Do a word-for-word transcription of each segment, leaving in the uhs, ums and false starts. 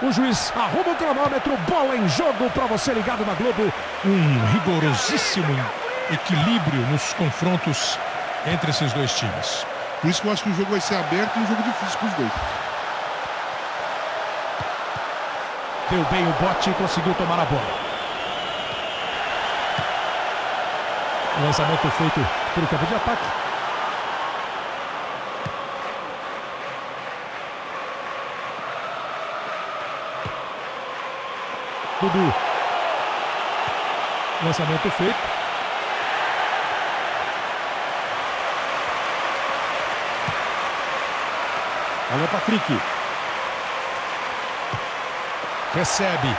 O juiz arruma o cronômetro, bola em jogo para você ligado na Globo. Um rigorosíssimo equilíbrio nos confrontos entre esses dois times. Por isso que eu acho que o jogo vai ser aberto e um jogo difícil para os dois. Deu bem o bote e conseguiu tomar a bola. O lançamento feito pelo campo de ataque. Dudu. Lançamento feito. Olha Patrick. Recebe.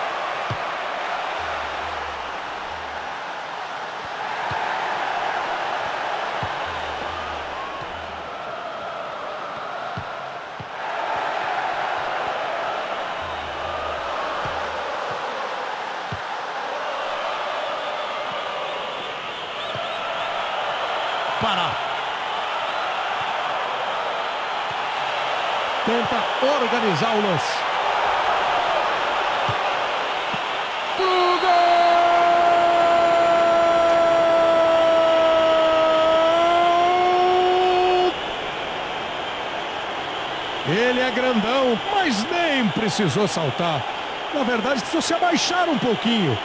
Para. Tenta organizar o lance. Pro gol! Ele é grandão, mas nem precisou saltar. Na verdade, precisou se abaixar um pouquinho.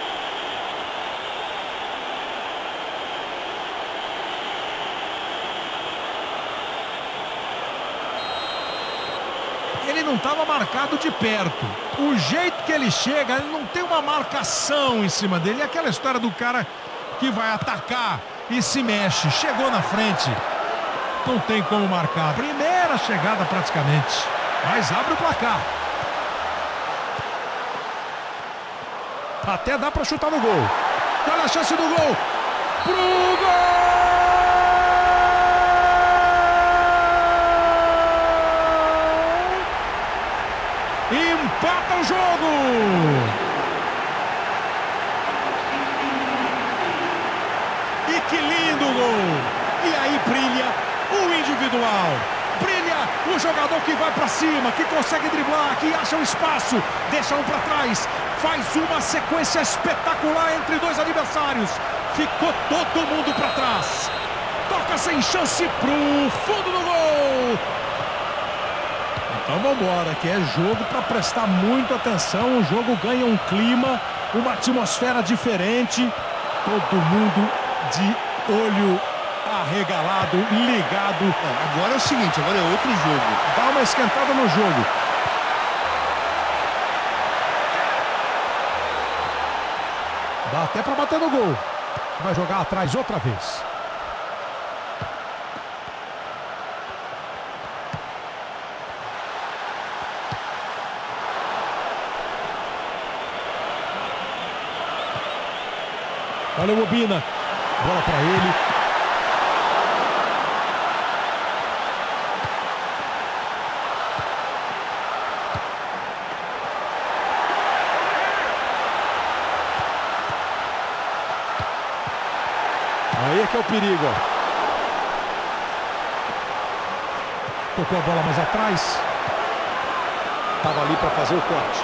Ele não estava marcado de perto. O jeito que ele chega, ele não tem uma marcação em cima dele. É aquela história do cara que vai atacar e se mexe. Chegou na frente. Não tem como marcar. Primeira chegada praticamente. Mas abre o placar. Até dá para chutar no gol. Olha a chance do gol. Pro gol! Empata o jogo! E que lindo gol! E aí brilha o individual. Brilha o jogador que vai para cima, que consegue driblar, que acha um espaço, deixa um para trás, faz uma sequência espetacular entre dois adversários. Ficou todo mundo para trás. Toca sem chance pro fundo do gol. Então vamos embora, que é jogo para prestar muita atenção. O jogo ganha um clima, uma atmosfera diferente. Todo mundo de olho arregalado, ligado. Não, agora é o seguinte, agora é outro jogo. Dá uma esquentada no jogo. Dá até para bater no gol. Vai jogar atrás outra vez. Olha o Bobina. Bola para ele. Aí é que é o perigo, ó. Tocou a bola mais atrás. Estava ali para fazer o corte.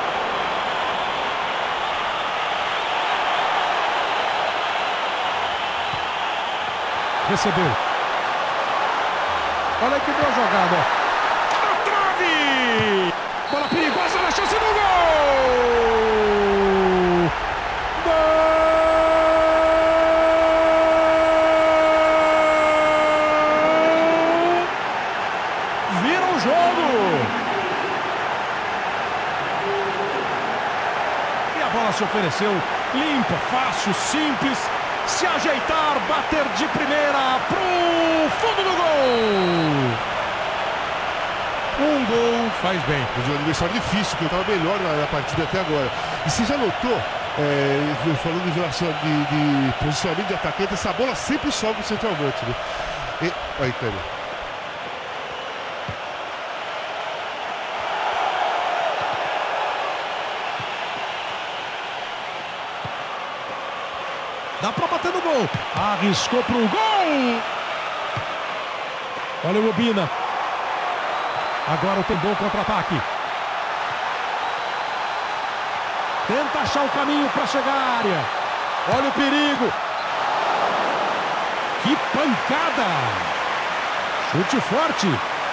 Recebeu. Olha que boa jogada, ó. Na trave! Bola perigosa na chance do gol! Gol! Vira o jogo! E a bola se ofereceu limpa, fácil, simples. Se ajeitar, bater de primeira pro fundo do gol. Um gol faz bem. Foi um adversário difícil, que eu estava melhor na, na partida até agora. E você já notou, é, falando em relação de, de posicionamento de atacante, essa bola sempre sobe o centroavante, né? E, aí, cara. Dá pra bater no gol. Arriscou pro gol. Olha o Bobina. Agora tem bom contra-ataque. Tenta achar o caminho para chegar à área. Olha o perigo. Que pancada. Chute forte.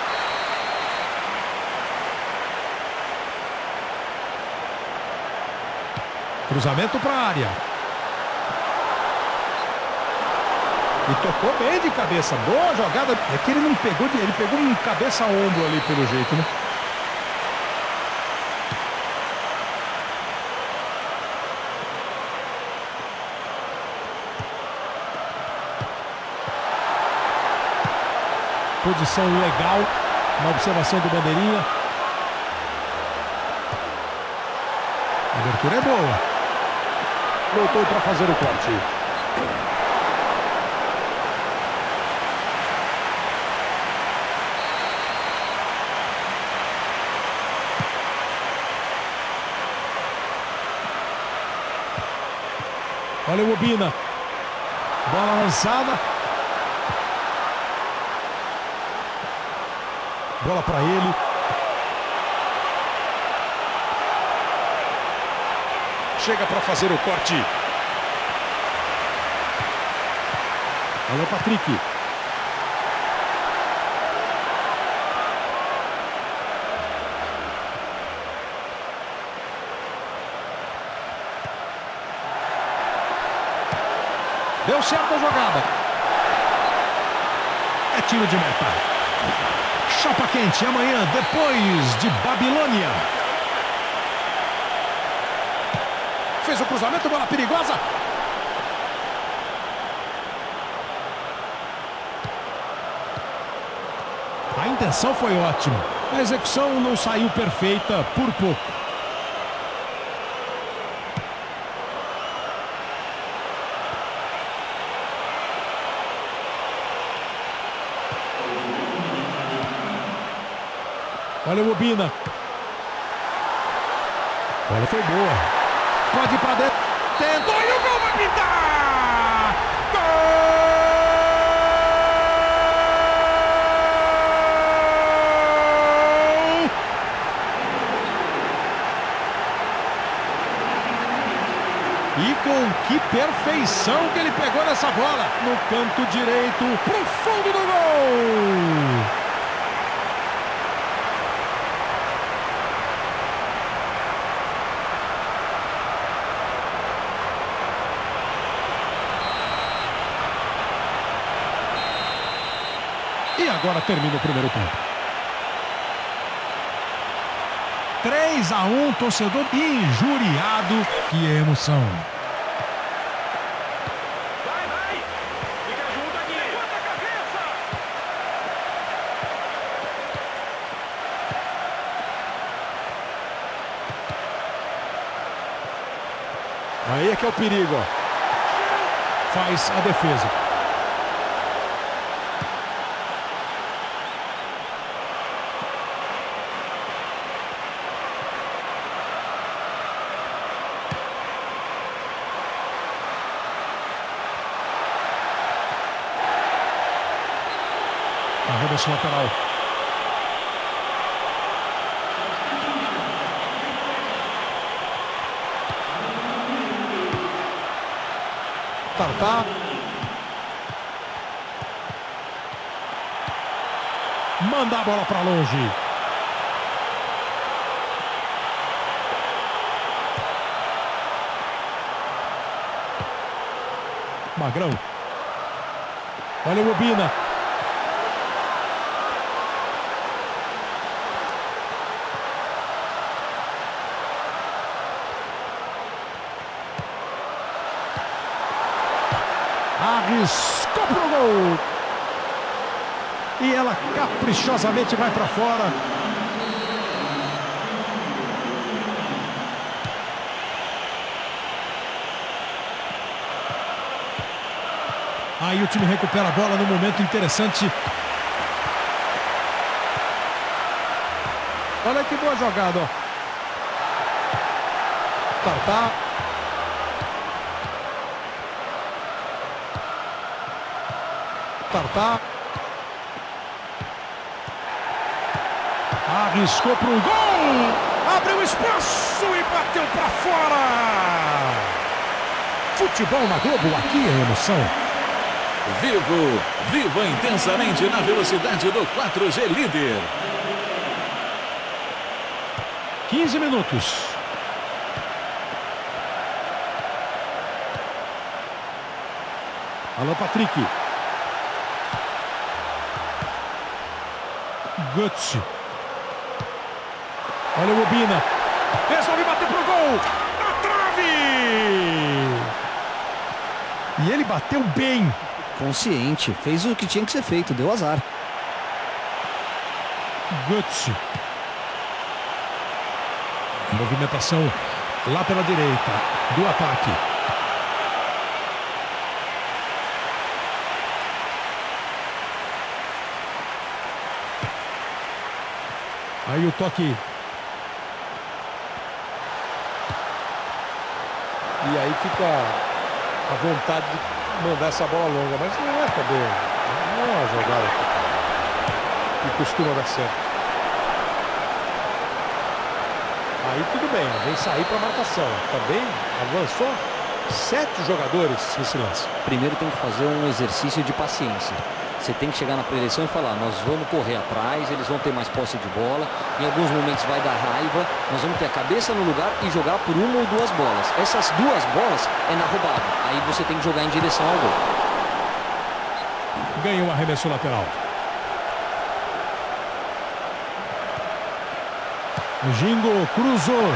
Cruzamento para a área. E tocou bem de cabeça. Boa jogada. É que ele não pegou, de... ele pegou um cabeça a ombro ali pelo jeito, né? Posição legal na observação do bandeirinha. A abertura é boa. Voltou para fazer o corte. Olha o Obina. Bola lançada. Bola para ele. Chega para fazer o corte. Olha o Patrick. Deu certo a jogada. É tiro de meta. Chapa quente amanhã, depois de Babilônia. Fez o cruzamento, bola perigosa. A intenção foi ótima. A execução não saiu perfeita por pouco. Olha o Obina. A bola foi boa. Pode ir para dentro. Tentou e o gol vai pintar! Gol! E com que perfeição que ele pegou nessa bola. No canto direito, pro fundo do gol! E agora termina o primeiro tempo. três a um, torcedor injuriado. Que emoção. Vai, vai. Fica junto aqui. Levanta a cabeça. Aí é que é o perigo, ó. Faz a defesa. Arremesso lateral. Tartar. Manda a bola para longe. Magrão. Olha o Obina. Arriscou pro gol. E ela caprichosamente vai para fora. Aí o time recupera a bola num momento interessante. Olha que boa jogada, ó. Tartar. Tartar. Arriscou pro gol. Abriu espaço e bateu pra fora. Futebol na Globo, aqui é emoção. Vivo, viva intensamente na velocidade do quatro G líder. quinze minutos. Alô, Patrick. Guts. Olha o Obina. Resolve bater pro gol. Na trave. E ele bateu bem. Consciente. Fez o que tinha que ser feito. Deu azar. Guts. Movimentação lá pela direita do ataque. Aí o toque. E aí fica a vontade de mandar essa bola longa, mas não é também. Não é uma jogada que costuma dar certo. Aí tudo bem, vem sair para marcação. Também avançou sete jogadores nesse lance. Primeiro tem que fazer um exercício de paciência. Você tem que chegar na preleção e falar, nós vamos correr atrás, eles vão ter mais posse de bola. Em alguns momentos vai dar raiva. Nós vamos ter a cabeça no lugar e jogar por uma ou duas bolas. Essas duas bolas é na roubada. Aí você tem que jogar em direção ao gol. Ganha um arremesso lateral. Gingo cruzou.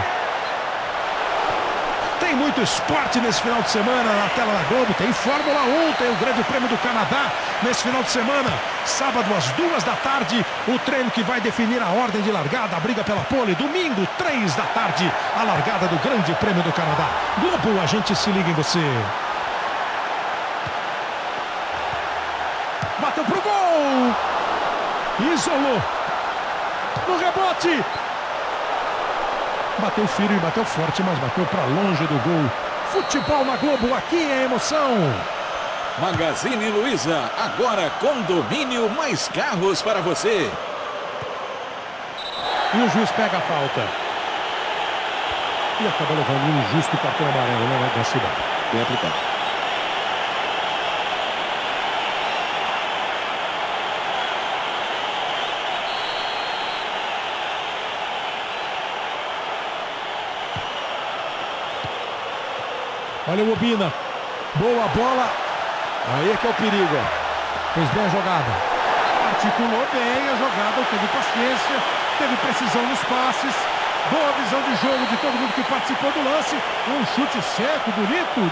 Tem muito esporte nesse final de semana na tela da Globo. Tem Fórmula um, tem o Grande Prêmio do Canadá nesse final de semana. Sábado às duas da tarde, o treino que vai definir a ordem de largada, a briga pela pole. Domingo, três da tarde, a largada do Grande Prêmio do Canadá. Globo, a gente se liga em você. Bateu pro gol. Isolou. No rebote. Bateu firme, bateu forte, mas bateu para longe do gol. Futebol na Globo, aqui é emoção. Magazine Luiza, agora condomínio mais carros para você. E o juiz pega a falta. E acaba levando um injusto cartão amarelo, né, da cidade. Bem aplicado. Olha o Obina. Boa bola. Aí é que é o perigo. Ó. Fez bem a jogada. Articulou bem a jogada. Teve paciência. Teve precisão nos passes. Boa visão de jogo de todo mundo que participou do lance. Um chute seco, bonito.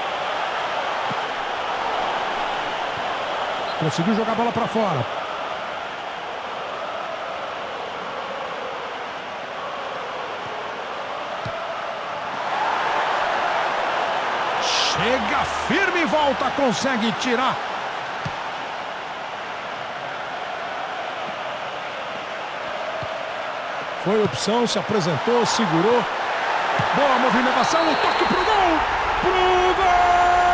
Conseguiu jogar a bola para fora. Chega firme e volta, consegue tirar. Foi opção, se apresentou, segurou. Boa movimentação, o toque pro gol. Pro gol!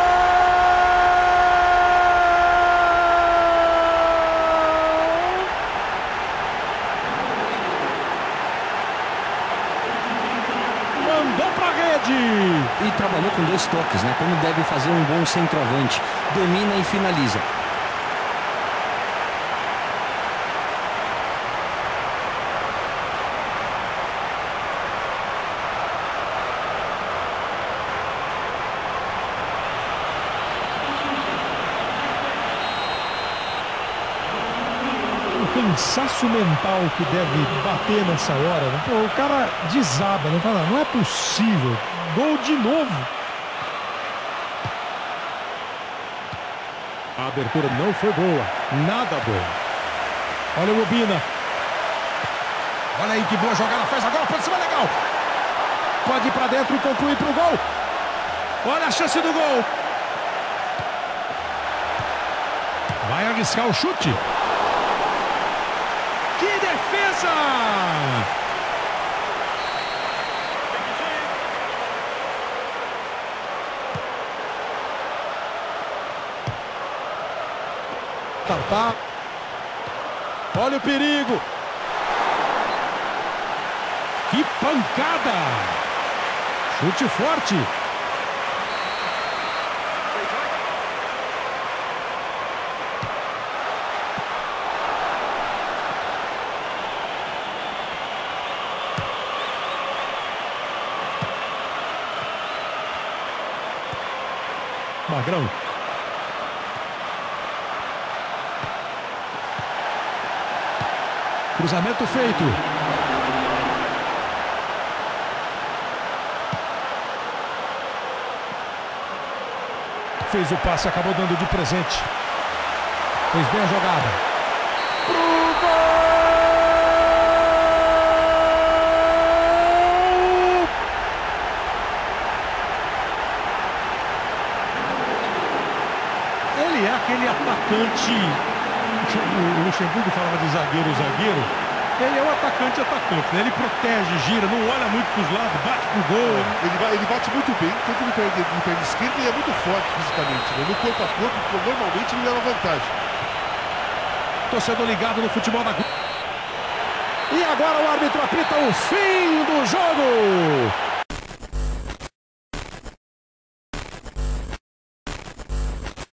Mandou pra rede. E trabalhou com dois toques, né? Como deve fazer um bom centroavante. Domina e finaliza. O cansaço mental que deve bater nessa hora, né? Pô, o cara desaba, né? Fala, não é possível. Gol de novo. A abertura não foi boa. Nada boa. Olha o Obina. Olha aí que boa jogada. Faz agora. Pode ser legal. Pode ir pra dentro e concluir pro gol. Olha a chance do gol. Vai arriscar o chute. Que defesa! Tartar. Olha o perigo. Que pancada! Chute forte. Magrão. Cruzamento feito. Fez o passe, acabou dando de presente. Fez bem a jogada. Pro gol! Ele é aquele atacante. O Luxemburgo falava de zagueiro, zagueiro. Ele é o atacante, atacante. Né? Ele protege, gira, não olha muito para os lados, bate pro gol. Ele, vai, ele bate muito bem, tanto no pé, no pé esquerdo, e é muito forte fisicamente. Né? No corpo a corpo, normalmente ele leva vantagem. Torcedor ligado no futebol da... E agora o árbitro apita o fim do jogo.